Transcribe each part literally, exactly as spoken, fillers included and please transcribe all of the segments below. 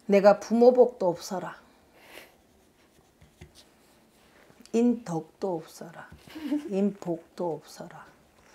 내가 부모복도 없어라. 인덕도 없어라. 인복도 없어라.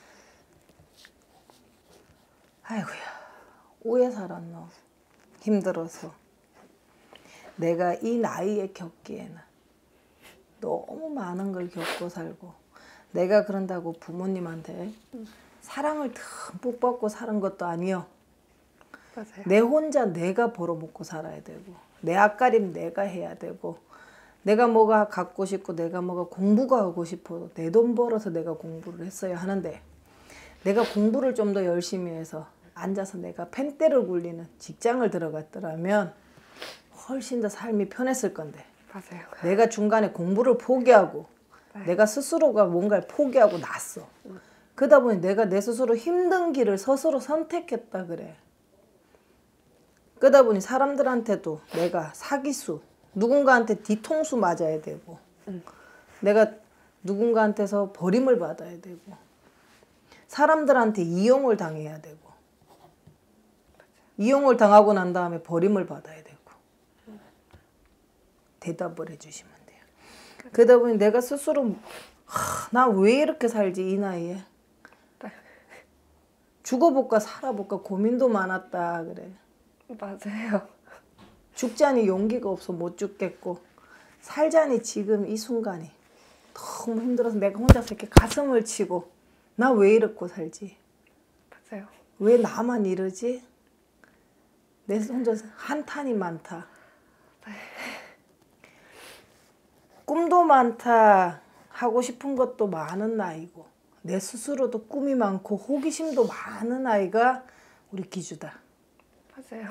아이고야, 오래 살았노. 힘들어서. 내가 이 나이에 겪기에는 너무 많은 걸 겪고 살고, 내가 그런다고 부모님한테 사랑을 듬뿍 받고 사는 것도 아니요. 맞아요. 내 혼자 내가 벌어먹고 살아야 되고, 내 앞가림 내가 해야 되고, 내가 뭐가 갖고 싶고 내가 뭐가 공부가 하고 싶어도 내 돈 벌어서 내가 공부를 했어야 하는데, 내가 공부를 좀 더 열심히 해서 앉아서 내가 펜대를 굴리는 직장을 들어갔더라면 훨씬 더 삶이 편했을 건데, 맞아요. 내가 중간에 공부를 포기하고 네. 내가 스스로가 뭔가를 포기하고 났어. 음. 그러다 보니 내가 내 스스로 힘든 길을 스스로 선택했다 그래. 그러다 보니 사람들한테도 내가 사기수, 누군가한테 뒤통수 맞아야 되고, 음. 내가 누군가한테서 버림을 받아야 되고, 사람들한테 이용을 당해야 되고, 이용을 당하고 난 다음에 버림을 받아야 되고. 대답을 해주시면 돼요. 그러다 보니 내가 스스로 나 왜 이렇게 살지 이 나이에. 죽어볼까 살아볼까 고민도 많았다 그래. 맞아요. 죽자니 용기가 없어 못 죽겠고, 살자니 지금 이 순간이 너무 힘들어서 내가 혼자서 이렇게 가슴을 치고 나 왜 이렇게 살지. 맞아요. 왜 나만 이러지. 내 혼자서 한탄이 많다. 꿈도 많다. 하고 싶은 것도 많은 나이고, 내 스스로도 꿈이 많고 호기심도 많은 아이가 우리 기주다. 맞아요.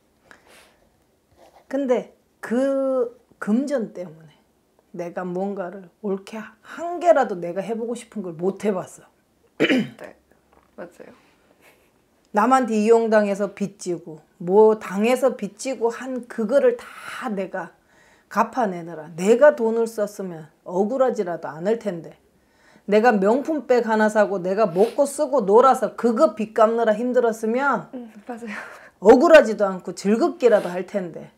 근데 그 금전 때문에 내가 뭔가를 옳게 한 개라도 내가 해보고 싶은 걸 못 해봤어. 네, 맞아요. 남한테 이용당해서 빚지고 뭐 당해서 빚지고 한 그거를 다 내가 갚아내느라 내가 돈을 썼으면 억울하지라도 않을 텐데, 내가 명품백 하나 사고 내가 먹고 쓰고 놀아서 그거 빚 갚느라 힘들었으면 음, 맞아요. 억울하지도 않고 즐겁게라도 할 텐데,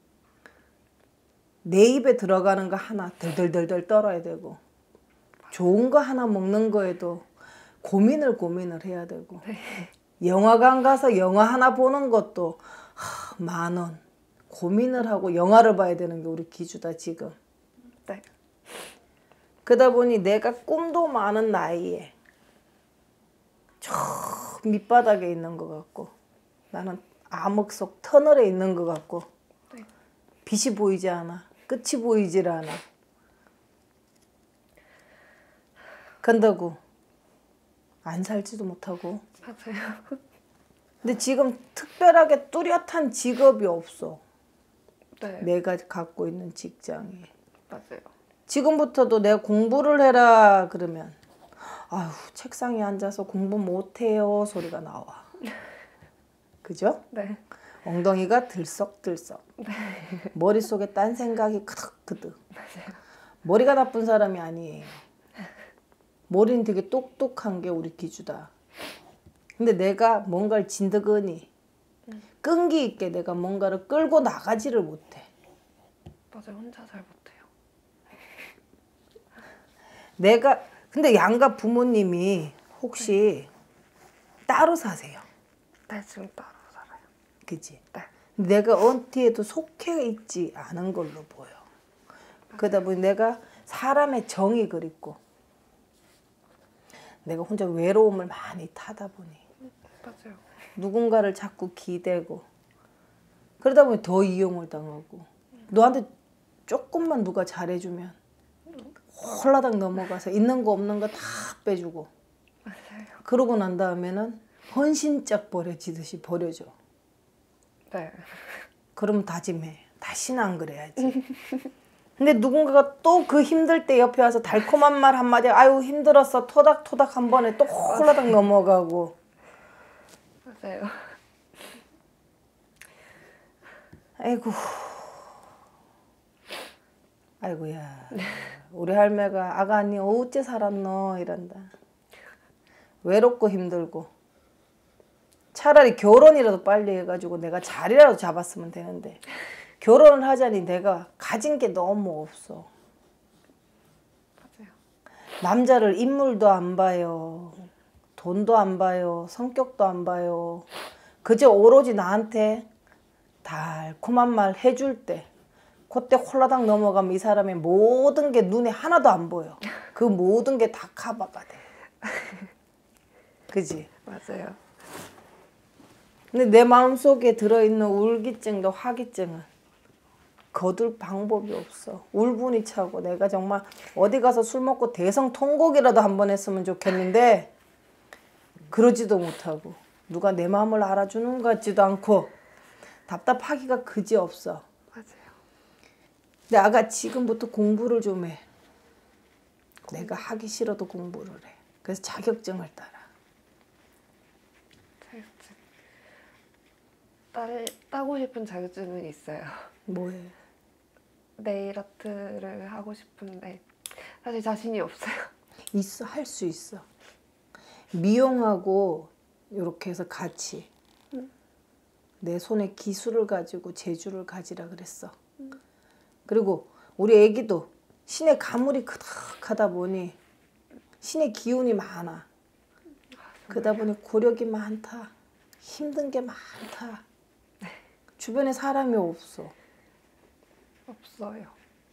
내 입에 들어가는 거 하나 덜덜덜덜 떨어야 되고, 좋은 거 하나 먹는 거에도 고민을 고민을 해야 되고, 네. 영화관 가서 영화 하나 보는 것도 하, 만 원 고민을 하고 영화를 봐야 되는 게 우리 기주다 지금. 네. 그러다 보니 내가 꿈도 많은 나이에 저 밑바닥에 있는 것 같고, 나는 암흑 속 터널에 있는 것 같고, 네. 빛이 보이지 않아. 끝이 보이질 않아. 근다고 안 살지도 못하고. 맞아요. 근데 지금 특별하게 뚜렷한 직업이 없어. 네. 내가 갖고 있는 직장이. 맞아요. 지금부터도 내가 공부를 해라 그러면 아휴 책상에 앉아서 공부 못해요 소리가 나와. 그죠? 네. 엉덩이가 들썩들썩. 네. 머릿속에 딴 생각이 크득크득. 맞아요. 머리가 나쁜 사람이 아니에요. 머리는 되게 똑똑한 게 우리 기주다. 근데 내가 뭔가를 진드거니 끈기 있게 내가 뭔가를 끌고 나가지를 못해. 맞아요. 혼자 잘 못해요. 내가 근데 양가 부모님이 혹시 따로 사세요? 네, 지금 따로 살아요. 그치? 네. 내가 어디에도 속해 있지 않은 걸로 보여. 그러다 보니 내가 사람의 정이 그립고, 내가 혼자 외로움을 많이 타다 보니 맞아요. 누군가를 자꾸 기대고, 그러다 보니 더 이용을 당하고, 너한테 조금만 누가 잘해주면 홀라당 넘어가서 있는 거 없는 거 다 빼주고, 맞아요. 그러고 난 다음에는 헌신짝 버려지듯이 버려줘. 네. 그럼 다짐해. 다시는 안 그래야지. 근데 누군가가 또 그 힘들 때 옆에 와서 달콤한 말 한마디, 아유 힘들었어 토닥토닥 한 번에 또 홀라당 넘어가고. 맞아요. 아이고. 아이고야. 우리 할매가 아가니 어째 살았노 이런다. 외롭고 힘들고 차라리 결혼이라도 빨리 해가지고 내가 자리라도 잡았으면 되는데 결혼을 하자니 내가 가진 게 너무 없어. 맞아요. 남자를 인물도 안 봐요. 돈도 안 봐요. 성격도 안 봐요. 그저 오로지 나한테 달콤한 말 해줄 때 그때 홀라당 넘어가면 이 사람의 모든 게 눈에 하나도 안 보여. 그 모든 게 다 커버가 돼. 그지? 맞아요. 근데 내 마음속에 들어있는 울기증도 화기증은 거둘 방법이 없어. 울분이 차고 내가 정말 어디 가서 술 먹고 대성통곡이라도 한번 했으면 좋겠는데 그러지도 못하고 누가 내 마음을 알아주는 것 같지도 않고 답답하기가 그지없어. 맞아요. 근데 아가 지금부터 공부를 좀 해. 내가 하기 싫어도 공부를 해. 그래서 자격증을 따라. 자격증. 딸, 따고 싶은 자격증은 있어요. 뭐해? 네일 아트를 하고 싶은데 사실 자신이 없어요. 있어. 할 수 있어. 미용하고 이렇게 해서 같이 내 손에 기술을 가지고 재주를 가지라 그랬어. 그리고 우리 애기도 신의 가물이 크득하다 보니 신의 기운이 많아. 그러다 보니 고력이 많다. 힘든 게 많다. 주변에 사람이 없어. 없어요.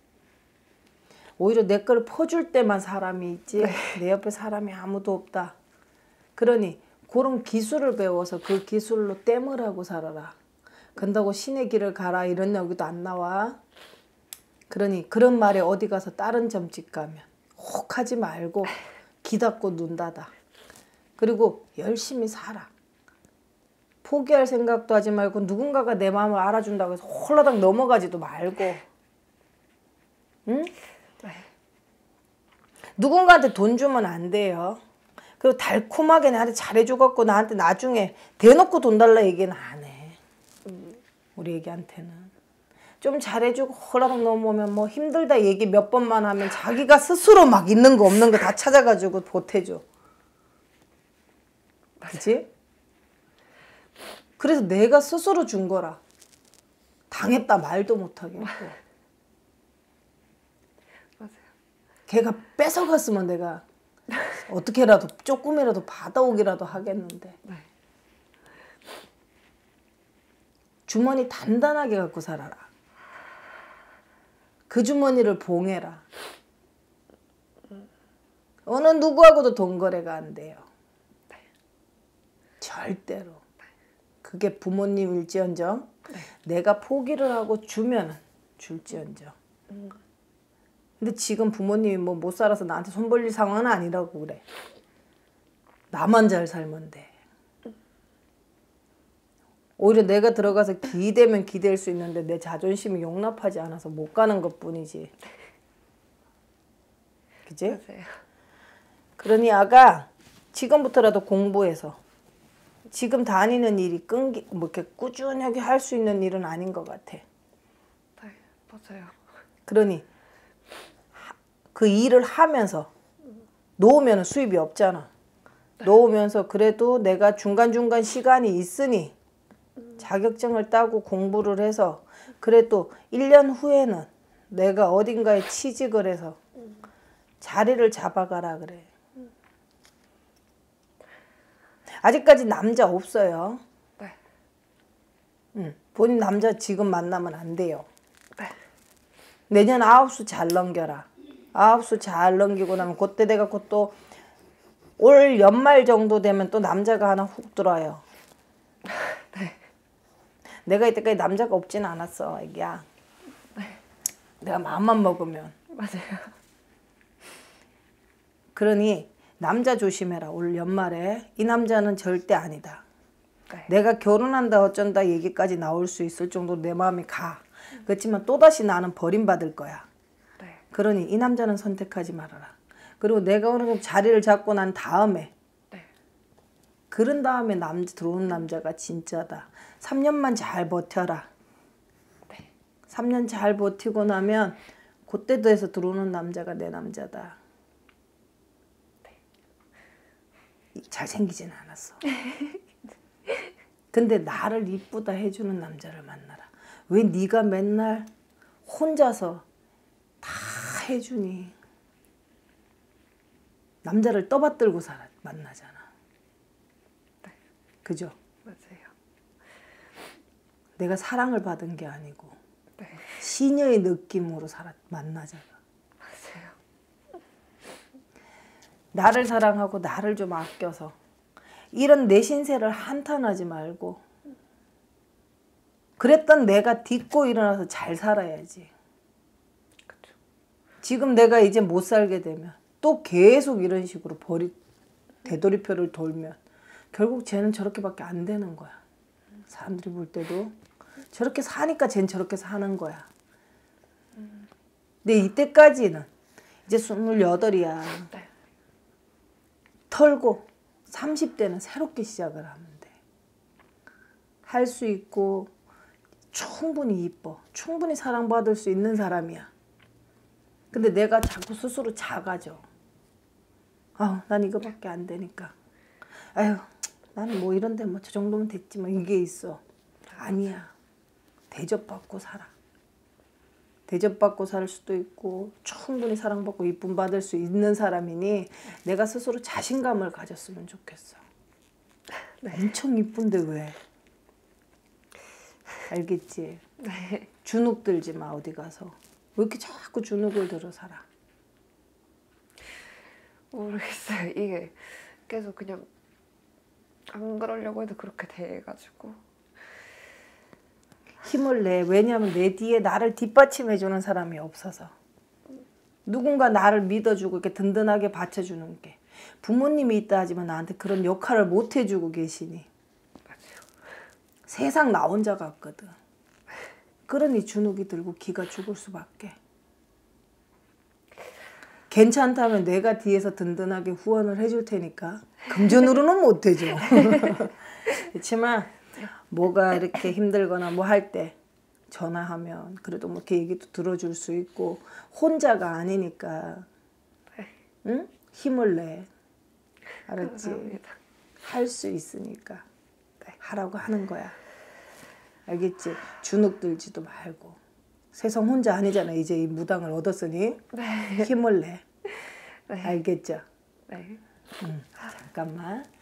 오히려 내 걸 퍼줄 때만 사람이 있지 네. 내 옆에 사람이 아무도 없다. 그러니 그런 기술을 배워서 그 기술로 땜을 하고 살아라. 근다고 신의 길을 가라 이런 얘기도 안 나와. 그러니 그런 말에 어디 가서 다른 점집 가면 혹하지 말고 귀 닫고 눈 닫아. 그리고 열심히 살아. 포기할 생각도 하지 말고 누군가가 내 마음을 알아준다고 해서 홀라당 넘어가지도 말고. 응? 네. 누군가한테 돈 주면 안 돼요. 그리고 달콤하게 나한테 잘해줘갖고 나한테 나중에 대놓고 돈 달라 얘기는 안 해. 우리 애기한테는. 좀 잘해주고 홀라당 넘어오면 뭐 힘들다 얘기 몇 번만 하면 자기가 스스로 막 있는 거 없는 거 다 찾아가지고 보태줘. 그치? 그래서 내가 스스로 준 거라. 당했다 말도 못하겠고. 맞아요. 걔가 뺏어갔으면 내가 어떻게라도 조금이라도 받아오기라도 하겠는데. 네. 주머니 단단하게 갖고 살아라. 그 주머니를 봉해라. 어느 누구하고도 돈 거래가 안 돼요. 절대로. 그게 부모님일지언정 네. 내가 포기를 하고 주면 줄지언정. 근데 지금 부모님이 뭐 못 살아서 나한테 손 벌릴 상황은 아니라고 그래. 나만 잘 살면 돼. 오히려 내가 들어가서 기대면 기댈 수 있는데 내 자존심이 용납하지 않아서 못 가는 것뿐이지. 그치? 맞아요. 그러니 아가 지금부터라도 공부해서 지금 다니는 일이 끈기 뭐 이렇게 꾸준하게 할 수 있는 일은 아닌 것 같아. 네, 맞아요. 그러니 그 일을 하면서 놓으면 수입이 없잖아. 놓으면서 그래도 내가 중간중간 시간이 있으니 자격증을 따고 공부를 해서 그래도 일 년 후에는 내가 어딘가에 취직을 해서 자리를 잡아가라 그래. 아직까지 남자 없어요. 네. 응. 본인 남자 지금 만나면 안 돼요. 네. 내년 아홉 수 잘 넘겨라. 아홉 수 잘 넘기고 나면 그때 내가 또 올 연말 정도 되면 또 남자가 하나 훅 들어와요. 네. 내가 이때까지 남자가 없지는 않았어, 애기야. 네. 내가 마음만 먹으면. 맞아요. 그러니 남자 조심해라. 올 연말에 이 남자는 절대 아니다. 네. 내가 결혼한다 어쩐다 얘기까지 나올 수 있을 정도로 내 마음이 가. 그렇지만 또다시 나는 버림받을 거야. 네. 그러니 이 남자는 선택하지 말아라. 그리고 내가 어느 정도 자리를 잡고 난 다음에 네. 그런 다음에 남 들어오는 남자가 진짜다. 삼 년만 잘 버텨라. 네. 삼 년 잘 버티고 나면 그때 돼서 들어오는 남자가 내 남자다. 잘생기진 않았어. 근데 나를 이쁘다 해주는 남자를 만나라. 왜 네가 맨날 혼자서 다 해주니? 남자를 떠받들고 살아 만나잖아. 네. 그죠? 맞아요. 내가 사랑을 받은 게 아니고 네. 시녀의 느낌으로 살아 만나잖아. 맞아요. 나를 사랑하고 나를 좀 아껴서 이런 내 신세를 한탄하지 말고 그랬던 내가 딛고 일어나서 잘 살아야지. 그쵸. 지금 내가 이제 못 살게 되면 또 계속 이런 식으로 버리, 되돌이표를 돌면 결국 쟤는 저렇게밖에 안 되는 거야. 사람들이 볼 때도 저렇게 사니까 쟤는 저렇게 사는 거야. 근데 이때까지는 이제 스물여덟이야. 네. 털고 삼십 대는 새롭게 시작을 하면 돼. 할 수 있고 충분히 이뻐. 충분히 사랑받을 수 있는 사람이야. 근데 내가 자꾸 스스로 작아져. 아, 난 이거밖에 안 되니까. 아유, 나는 뭐 이런데 뭐 저 정도면 됐지 뭐 이게 있어. 아니야. 대접받고 살아. 대접받고 살 수도 있고 충분히 사랑받고 이쁨 받을 수 있는 사람이니 내가 스스로 자신감을 가졌으면 좋겠어. 네. 엄청 이쁜데 왜? 알겠지? 네. 주눅 들지 마 어디 가서. 왜 이렇게 자꾸 주눅을 들어 살아? 모르겠어요. 이게 계속 그냥 안 그러려고 해도 그렇게 돼가지고. 힘을 내. 왜냐하면 내 뒤에 나를 뒷받침해주는 사람이 없어서. 누군가 나를 믿어주고 이렇게 든든하게 받쳐주는 게. 부모님이 있다 하지만 나한테 그런 역할을 못 해주고 계시니. 맞아요. 세상 나 혼자 같거든. 그러니 주눅이 들고 기가 죽을 수밖에. 괜찮다면 내가 뒤에서 든든하게 후원을 해줄 테니까 금전으로는 못 해줘. 그렇지만 뭐가 이렇게 힘들거나 뭐 할 때 전화하면 그래도 뭐 이렇게 얘기도 들어줄 수 있고 혼자가 아니니까 응? 힘을 내. 알았지? 할 수 있으니까 하라고 하는 거야. 알겠지? 주눅 들지도 말고. 세상 혼자 아니잖아. 이제 이 무당을 얻었으니 네. 힘을 내. 네. 알겠죠? 네. 응. 잠깐만.